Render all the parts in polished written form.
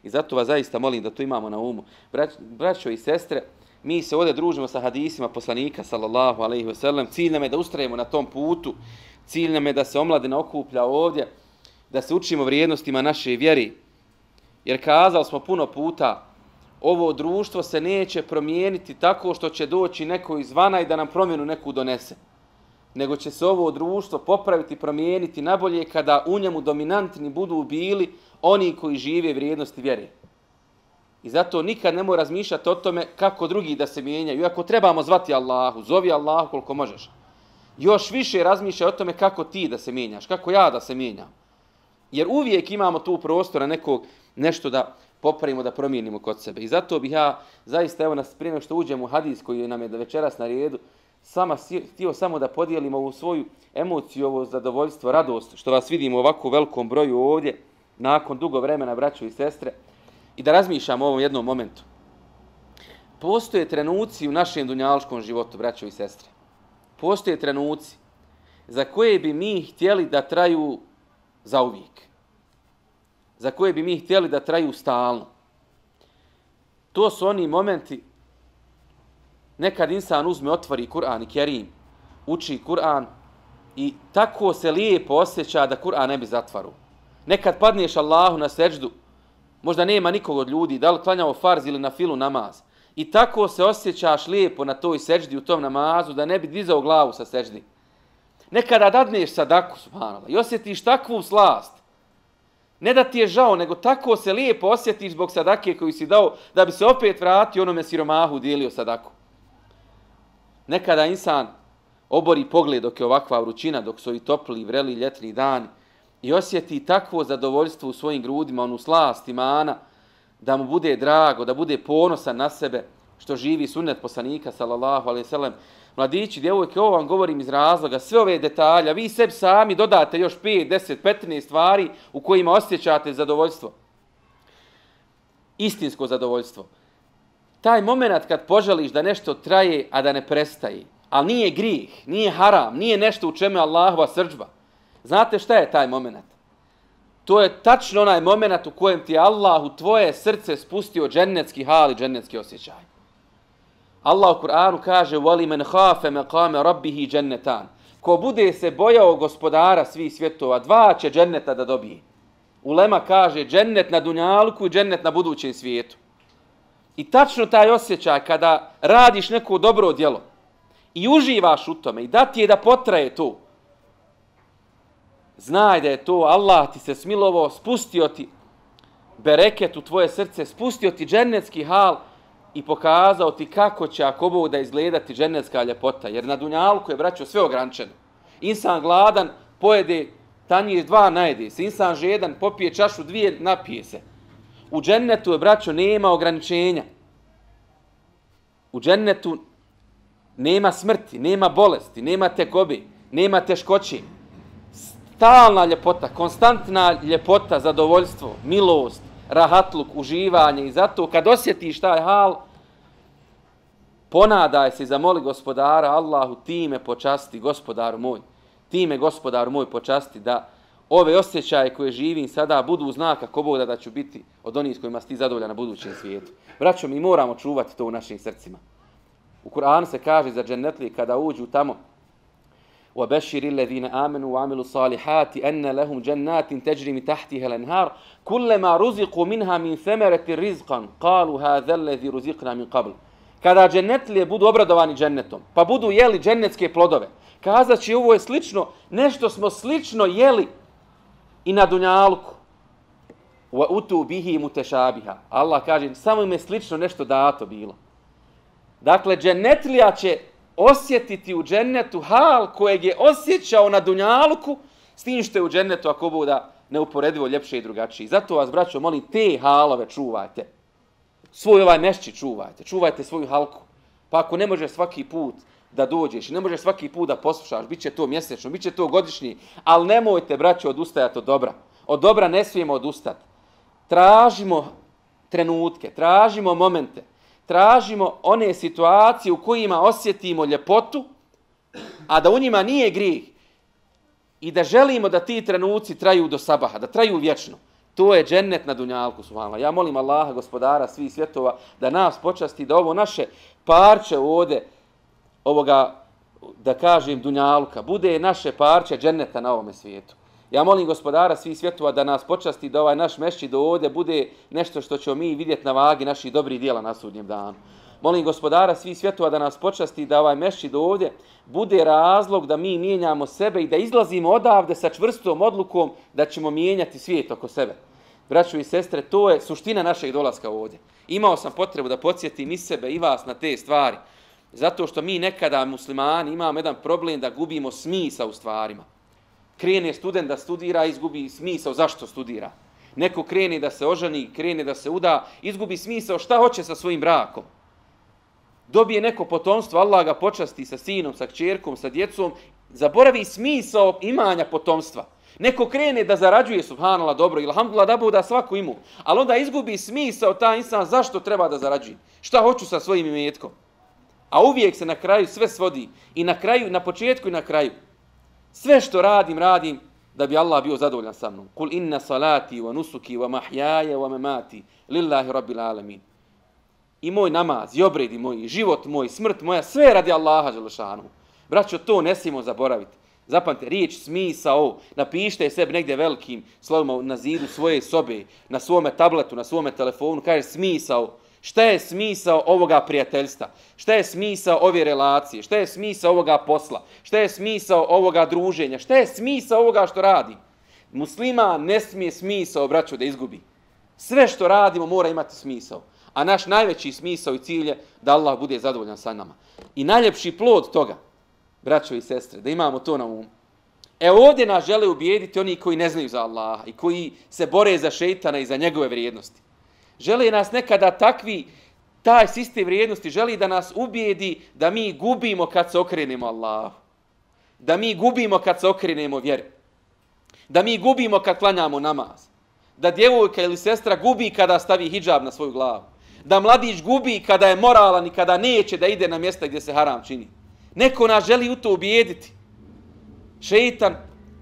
I zato vas zaista molim da to imamo na umu. Braćo i sestre, mi se ovdje družimo sa hadisima poslanika, sallallahu alejhi ve sellem. Cilj nam je da ustrajemo na tom putu. Cilj nam je da se omladina okuplja ovdje, da se učimo vrijednostima naše vjeri. Jer kazali smo puno puta, ovo društvo se neće promijeniti tako što će doći neko izvana i da nam promjenu neku donese. Nego će se ovo društvo popraviti, promijeniti nabolje kada u njemu dominantni budu bili oni koji žive vrijednosti vjere. I zato nikad nemoj razmišljati o tome kako drugi da se mijenjaju. Iako trebamo zvati Allahu, zovi Allahu koliko možeš. Još više razmišljaj o tome kako ti da se mijenjaš, kako ja da se mijenjam. Jer uvijek imamo tu prostora nešto da popravimo, da promijenimo kod sebe. I zato bih ja zaista, evo nas prije nego što uđemo u hadis koji nam je da večeras na redu, htio samo da podijelim ovu svoju emociju, ovo zadovoljstvo, radost, što vas vidimo u ovako velikom broju ovdje, nakon dugo vremena, braćo i sestre, i da razmišljam o ovom jednom momentu. Postoje trenuci u našem dunjalškom životu, braćo i sestre. Postoje trenuci za koje bi mi htjeli da traju zauvijek. Za koje bi mi htjeli da traju stalno. To su oni momenti nekad insan uzme, otvori Kur'an i Kerim, uči Kur'an i tako se lijepo osjeća da Kur'an ne bi zatvaru. Nekad padneš Allahu na seždu, možda nema nikog od ljudi, da li klanjao farz ili na filu namaz. I tako se osjećaš lijepo na toj seždi u tom namazu da ne bi dizao glavu sa seždi. Nekada dadneš sadaku, subhanallah, i osjetiš takvu slast. Ne da ti je žao, nego tako se lijepo osjetiš zbog sadake koju si dao da bi se opet vratio onome siromahu dijelio sadaku. Nekada insan obori pogled dok je ovakva vrućina, dok su i topli, vreli ljetni dani i osjeti takvo zadovoljstvo u svojim grudima, onu slast imana, da mu bude drago, da bude ponosan na sebe, što živi sunnet poslanika, sallallahu alejhi ve sellem. Mladići, djevojke, ovo vam govorim iz razloga, sve ove detalje, vi sebi sami dodate još 5, 10, 15 stvari u kojima osjećate zadovoljstvo. Istinsko zadovoljstvo. Taj moment kad poželiš da nešto traje, a da ne prestaje, ali nije grijeh, nije haram, nije nešto u čemu je Allahova srdžba. Znate šta je taj moment? To je tačno onaj moment u kojem ti je Allah u tvoje srce spustio džennetski hal i džennetski osjećaj. Allah u Kur'anu kaže وَلِمَنْ خَافَ مَقَامَ رَبِّهِ جَنَّتَانِ. Ko bude se bojao gospodara svih svjetova, 2 će dženneta da dobije. Ulema kaže džennet na dunjalku i džennet na budućem svijetu. I tačno taj osjećaj kada radiš neko dobro djelo i uživaš u tome i da ti je da potraje to, znaj da je to Allah ti se smilovao, spustio ti bereket u tvoje srce, spustio ti džennetski hal i pokazao ti kako će ako Bog da izgledati džennetska ljepota. Jer na dunjalku je, braćo, sve ograničeno. Insan gladan pojede tanjir 2, najede se. Insan žedan popije čašu 2, napije se. U džennetu je, braćo, nema ograničenja. U džennetu nema smrti, nema bolesti, nema tegobe, nema teškoće. Stalna ljepota, konstantna ljepota, zadovoljstvo, milost, rahatluk, uživanje. I zato kad osjetiš taj hal, ponadaj se i zamoli gospodara Allahu, ti me počasti, gospodaru moj. Ti me, gospodaru moj, počasti da ove osjećaje koje živim sada budu znak kako Bog da ću biti od onih s kojima si ti zadovoljan na budućem svijetu. Braćo, mi moramo čuvati to u našim srcima. U Kur'anu se kaže za džennetlije kada uđu tamo وَبَشِّرِ الَّذِينَ آمَنُوا وَعَمِلُوا الصَّالِحَاتِ أَنَّ لَهُمْ جَنَّاتٍ تَجْرِي مِنْ تَحْتِهَا الْأَنْهَارُ كُلَّمَا رُزِقُوا مِنْهَا مِنْ ثَمَرَةٍ رِزْقًا قَالُوا هَذَا الَّذِي رُزِقْنَا مِنْ قَبْلُ. Kada džennetlije budu obradovani džennetom, pa budu jeli džennetske plodove, kazat će ovo je slično, nešto smo slično jeli i na dunjalku. وَأُتُوا بِهِ مُتَشَابِهَا. Allah kaže, samo im je slično nešto dato bilo. Dakle, džennetlija će osjetiti u džennetu hal kojeg je osjećao na dunjalku, s tim što je u džennetu, ako bude neuporedivo ljepše i drugačije. Zato vas, braćo, molim, te halove čuvajte. Svoj ovaj mešći čuvajte. Čuvajte svoju halku. Pa ako ne možeš svaki put da dođeš, ne možeš svaki put da poslušaš, bit će to mjesečno, bit će to godišnji, ali nemojte, braćo, odustajati od dobra. Od dobra ne smijemo odustati. Tražimo trenutke, tražimo momente, tražimo one situacije u kojima osjetimo ljepotu, a da u njima nije grijeh i da želimo da ti trenuci traju do sabaha, da traju vječno. To je džennet na dunjalku, subhanallah. Ja molim Allaha, gospodara svih svjetova, da nas počasti, da ovo naše parče ovdje, ovoga, da kažem, dunjalka, bude naše parče dženneta na ovome svijetu. Ja molim gospodara svih svjetova da nas počasti, da ovaj naš mešćid ovdje bude nešto što ćemo mi vidjeti na vagi naših dobrih djela na sudnjem danu. Molim gospodara svih svjetova da nas počasti, da ovaj mešćid ovdje bude razlog da mi mijenjamo sebe i da izlazimo odavde sa čvrstom odlukom da ćemo mijenjati svijet oko sebe. Braćo i sestre, to je suština našeg dolaska ovdje. Imao sam potrebu da podsjetim i sebe i vas na te stvari. Zato što mi nekada muslimani imamo jedan problem da gubimo smisao u stvarima. Krene student da studira, izgubi smisao zašto studira. Neko krene da se oženi, krene da se uda, izgubi smisao šta hoće sa svojim brakom. Dobije neko potomstvo, Allah ga počasti sa sinom, sa kćerkom, sa djecom, zaboravi smisao imanja potomstva. Neko krene da zarađuje, subhanallah, dobro, ili alhamdulillah, da bude svako imao, ali onda izgubi smisao taj insan zašto treba da zarađuje. Šta hoću sa svojim imetkom? A uvijek se na kraju sve svodi. I na kraju, na početku i na kraju. Sve što radim da bi Allah bio zadovoljan sa mnom. Kul inna salati wa nusuki wa mahjaja wa mamati lillahi rabbil alamin. I moj namaz, i obredi moji, život moj, smrt moja, sve radi Allaha dželešanu. Braćo, to ne smijemo zaboraviti. Zapamtite, riječ smisao, napišite sebi negdje velikim slovima na zidu svoje sobe, na svome tabletu, na svome telefonu, kaže smisao. Šta je smisao ovoga prijateljstva? Šta je smisao ove relacije? Šta je smisao ovoga posla? Šta je smisao ovoga druženja? Šta je smisao ovoga što radi? Musliman ne smije smisao, braćo, da izgubi. Sve što radimo mora imati smisao. A naš najveći smisao i cilj je da Allah bude zadovoljan sa nama. I najljepši plod toga, braćo i sestre, da imamo to na umu. Ovdje nas žele ubijediti oni koji ne znaju za Allaha i koji se bore za šejtana i za njegove vrijednosti. Želi nas nekada taj sistem vrijednosti, želi da nas ubijedi da mi gubimo kad se okrenemo Allahu. Da mi gubimo kad se okrenemo vjeri. Da mi gubimo kad klanjamo namaz. Da djevojka ili sestra gubi kada stavi hidžab na svoju glavu. Da mladić gubi kada je moralan i kada neće da ide na mjesta gdje se haram čini. Neko nas želi u to ubijediti. Šejtan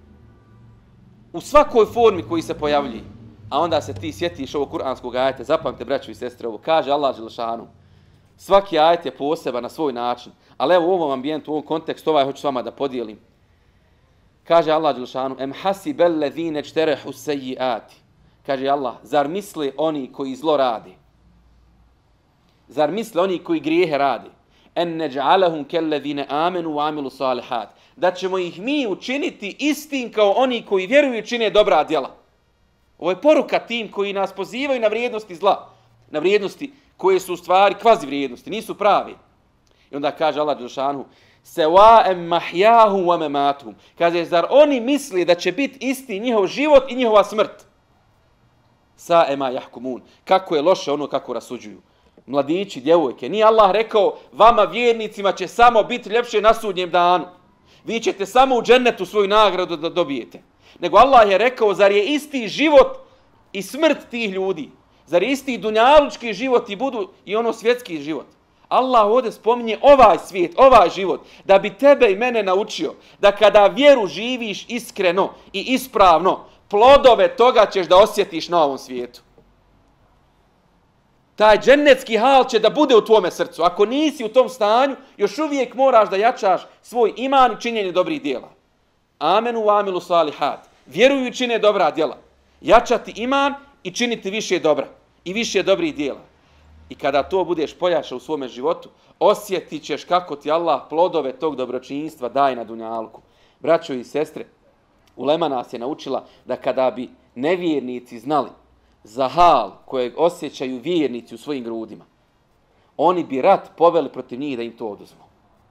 u svakoj formi koji se pojavljuje. A onda se ti sjetiš ovog kuranskog ajeta, zapamte braćo i sestre ovo, kaže Allah dželešanu. Svaki ajet je poseban na svoj način, ali evo u ovom ambijentu, u ovom kontekstu, hoću s vama da podijelim. Kaže Allah dželešanu, em hasibel ledine čterehu sejiati. Kaže Allah, zar misle oni koji zlo rade? Zar misle oni koji grijehe rade? En neđa'alahum kelledine amenu wa amilu salihat. Da ćemo ih mi učiniti istim kao oni koji vjeruju i čine dobra djela. Ovo je poruka tim koji nas pozivaju na vrijednosti zla. Na vrijednosti koje su u stvari kvazi vrijednosti, nisu pravi. I onda kaže Allah dželešanu, sewa'em mahjahum wa mamatuhum. Kaže, zar oni misli da će biti isti njihov život i njihova smrt? Sa'ema jahkumun. Kako je loše ono kako rasuđuju. Mladići, djevojke. Nije Allah rekao, vama vjernicima će samo biti ljepše na sudnjem danu. Vi ćete samo u džennetu svoju nagradu da dobijete. Nego Allah je rekao, zar je isti život i smrt tih ljudi? Zar je isti dunjalučki život i budu i ono svjetski život? Allah ovdje spominje ovaj svijet, ovaj život, da bi tebe i mene naučio da kada vjeru živiš iskreno i ispravno, plodove toga ćeš da osjetiš na ovom svijetu. Taj džennetski hal će da bude u tvome srcu. Ako nisi u tom stanju, još uvijek moraš da jačaš svoj iman i činjenje dobrih djela. Amenu wa amilu salihat. Vjeruju i čine dobra djela. Jačati iman i činiti više dobra. I više dobrih djela. I kada to budeš pojačao u svome životu, osjetit ćeš kako ti Allah plodove tog dobročinstva daje na dunjalku. Braćo i sestre, ulema nas je naučila da kada bi nevjernici znali za hal kojeg osjećaju vjernici u svojim grudima, oni bi rat poveli protiv njih da im to oduzmu.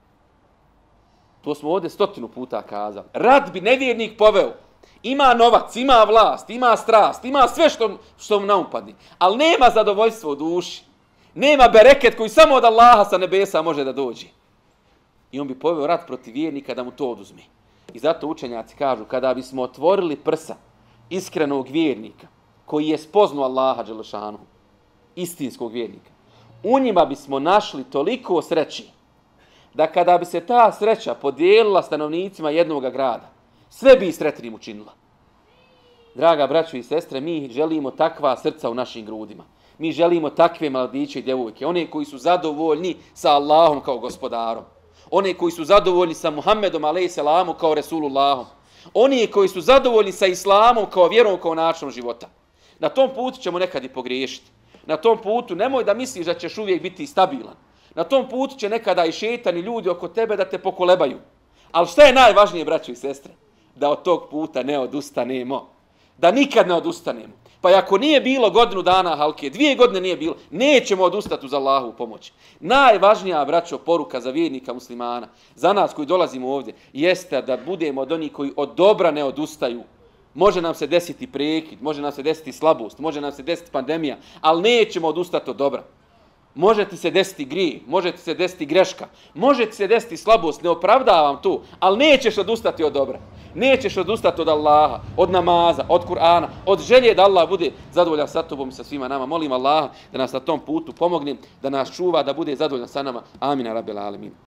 To smo ovdje 100 puta kazali. Rat bi nevjernik poveo. Ima novac, ima vlast, ima strast, ima sve što mu naupadni. Ali nema zadovoljstvo u duši. Nema bereket koji samo od Allaha sa nebesa može da dođe. I on bi poveo rat protiv vjernika da mu to oduzme. I zato učenjaci kažu, kada bismo otvorili prsa iskrenog vjernika, koji je spoznao Allaha dželešanu, istinskog vjernika, u njima bismo našli toliko sreći, da kada bi se ta sreća podijelila stanovnicima jednog grada, sve bi sretnim učinila. Draga braćo i sestre, mi želimo takva srca u našim grudima. Mi želimo takve mladiće i djevojke, one koji su zadovoljni sa Allahom kao gospodarom. One koji su zadovoljni sa Muhammedom a.s. kao Resulullahom. Oni koji su zadovoljni sa Islamom kao vjerom, kao načinom života. Na tom putu ćemo nekad i pogriješiti. Na tom putu nemoj da misliš da ćeš uvijek biti stabilan. Na tom putu će nekada i šejtan i ljudi oko tebe da te pokolebaju. Ali šta je najvažnije, braćo i sestre? Da od tog puta ne odustanemo. Da nikad ne odustanemo. Pa ako nije bilo godinu dana halke, 2 godine nije bilo, nećemo odustati uz Allahovu pomoć. Najvažnija, braćo, poruka za vjernika muslimana, za nas koji dolazimo ovdje, jeste da budemo od onih koji od dobra ne odustaju. Može nam se desiti prekid, može nam se desiti slabost, može nam se desiti pandemija, ali nećemo odustati od dobra. Može ti se desiti grijeh, može ti se desiti greška, može ti se desiti slabost, ne opravdavam to, ali nećeš odustati od dobra. Nećeš odustati od Allaha, od namaza, od Kur'ana, od želje da Allah bude zadovoljan sa tobom i sa svima nama. Molim Allaha da nas na tom putu pomogne, da nas čuva, da bude zadovoljan sa nama. Amin, rabbil alemin.